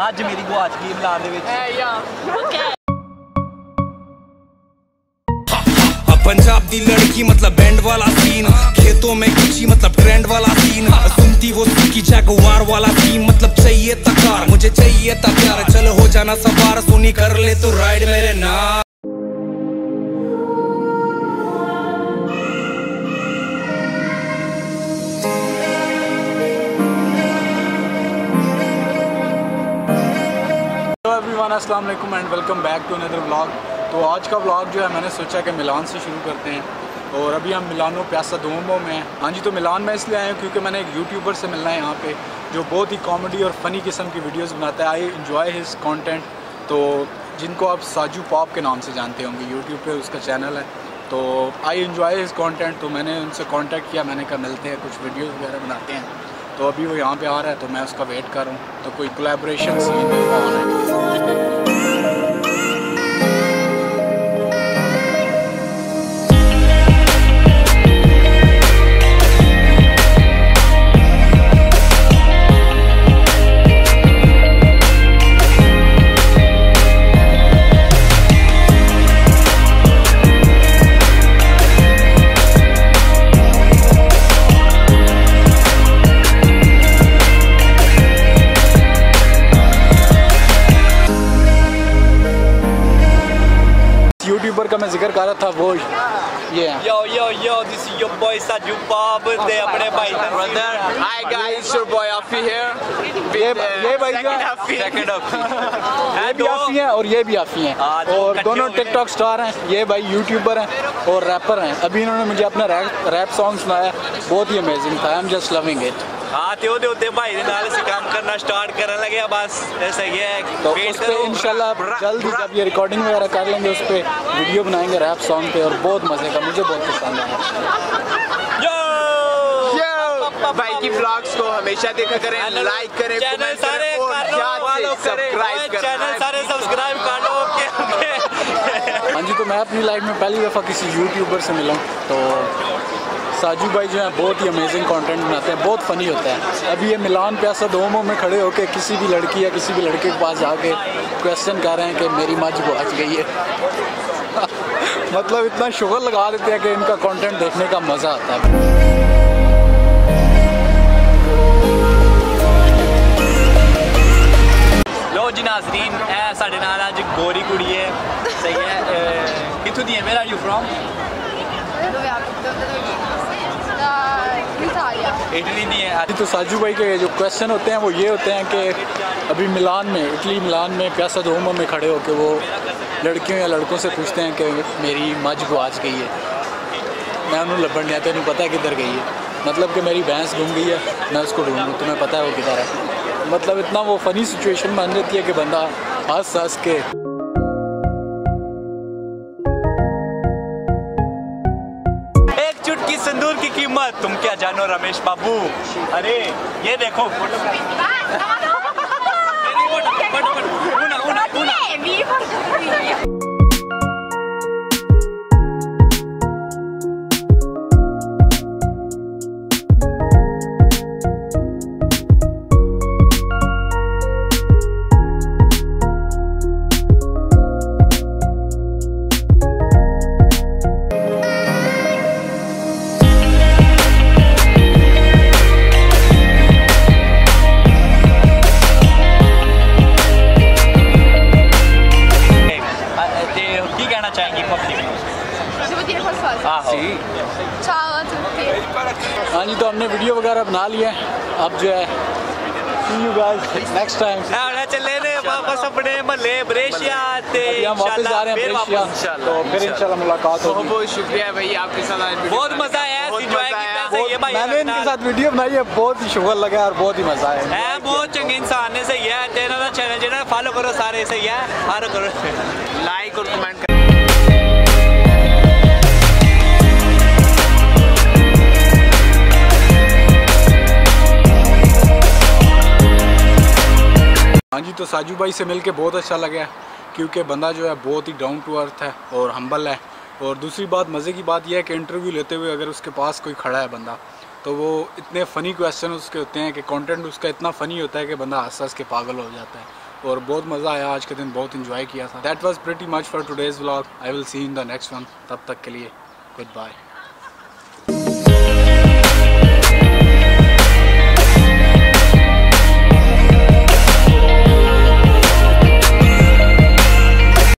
मज मेरी गुआच गई मिलान दे विच। पंजाब दी लड़की मतलब बैंड वाला सीन, खेतों में गुची मतलब ट्रेंड वाला सीन, सुनती वो की जगवार वाला सीन मतलब चाहिए तकार मुझे चाहिए था प्यार, चल हो जाना सवार सोनी कर ले तो राइड मेरे नाम। एवरीवन अस्सलाम वालेकुम and welcome back to another vlog. तो आज का व्लॉग जो है मैंने सोचा कि मिलान से शुरू करते हैं और अभी हम मिलानो प्यासा दुओमो में हैं। हाँ जी, तो मिलान में इसलिए आए हैं क्योंकि मैंने एक यूट्यूबर से मिलना है यहाँ पे जो बहुत ही कॉमेडी और फ़नी किस्म की वीडियोस बनाता है। I enjoy his content. तो जिनको आप साजू पॉप के नाम से जानते होंगे, यूट्यूब पे उसका चैनल है। तो आई एंजॉय हिज कंटेंट, तो मैंने उनसे कांटेक्ट किया, मैंने कहा मिलते हैं, कुछ वीडियोज़ वगैरह बनाते हैं। तो अभी वो यहाँ पे आ रहा है तो मैं उसका वेट कर रहा हूँ। तो कोई कोलैबोरेशन सीन ऑन है। यूट्यूबर का मैं जिक्र कर रहा था, वो ये है। Yo yo yo, this is your boy Saju Pop दे अपने भाई brother. Hi guys, it's your boy Afi here. ये भाई Second up. ये भी आफी हैं और ये भी आफी हैं और दोनों टिकटॉक स्टार हैं। ये भाई यूट्यूबर हैं और रैपर हैं। अभी इन्होंने मुझे अपना रैप सॉन्ग सुनाया, बहुत ही अमेजिंग था। I am just loving it. हाँ तो दे भाई ने नाल से काम करना स्टार्ट करने लगे बस ऐसा ही है। तो उस पर इंशाल्लाह जल्द ही जब ये रिकॉर्डिंग वगैरह कर लेंगे उस पर वीडियो बनाएंगे रैप सॉन्ग पे और बहुत मज़े का, मुझे बहुत पसंद आया। भाई की ब्लॉग्स को हमेशा देखा करें, लाइक करें, चैनल सारे सब्सक्राइब कर लो। हाँ जी, तो मैं अपनी लाइफ में पहली दफ़ा किसी यूट्यूबर से मिला हूँ। तो साजू भाई जो है बहुत ही अमेजिंग कंटेंट बनाते हैं, बहुत फ़नी होता है। अभी ये मिलान प्यासा दुओमो में खड़े होकर किसी भी लड़की या किसी भी लड़के के पास जाके क्वेश्चन कर रहे हैं कि मेरी मझ गुआच गई है। मतलब इतना शुगर लगा देते हैं कि इनका कंटेंट देखने का मज़ा आता है। लो जी नाज़रीन, ऐ साढ़े नाल अज गोरी कुड़ी है, सही है। कित्थों दी है? Where are you from? Italy दी है। तो साजू भाई के जो क्वेश्चन होते हैं वो ये होते हैं कि अभी मिलान में, इटली मिलान में प्यासा दुओमो में खड़े होकर वो लड़कियों या लड़कों से पूछते हैं कि मेरी मझ गुआच गई है, मैं उन्होंने लभन नहीं आता, तेन पता है किधर गई है, मतलब कि मेरी भैंस घूम गई है, मैं उसको ढूंढूँ, तुम्हें पता है वो किधर है। मतलब इतना वो फ़नी सिचुएशन बन जाती है कि बंदा हंस हंस के। एक चुटकी सिंदूर की कीमत तुम क्या जानो रमेश बाबू। अरे ये देखो हाँ जी, तो हमने वीडियो वगैरह बना लिया है। अब जो है see you guys next time। चले ने वापस अपने महल्ले ब्रेशिया ते हम वापस जा रहे हैं ब्रेशिया, तो फिर इंशाल्लाह मुलाकात होगी। बहुत शुक्रिया भाई आपके साथ, बहुत मजा आया, एंजॉय किया सही है भाई। मैंने इनके साथ वीडियो बनाई है, बहुत ही शुगर लगा और बहुत ही मजा आया है। बहुत चंगे इंसान है, सही है। तेरा चैनल जो फॉलो करो सारे, सही है, फॉलो करो, लाइक और कमेंट करो। हाँ जी, तो साजू भाई से मिलके बहुत अच्छा लगा क्योंकि बंदा जो है बहुत ही डाउन टू अर्थ है और हम्बल है। और दूसरी बात, मज़े की बात यह है कि इंटरव्यू लेते हुए अगर उसके पास कोई खड़ा है बंदा, तो वो इतने फ़नी क्वेश्चन उसके होते हैं कि कंटेंट उसका इतना फ़नी होता है कि बंदा हंस हंस के पागल हो जाता है। और बहुत मज़ा आया। आज के दिन बहुत इंजॉय किया था। That was pretty much for today's vlog. I will see in the next one. तब तक के लिए गुड बाय।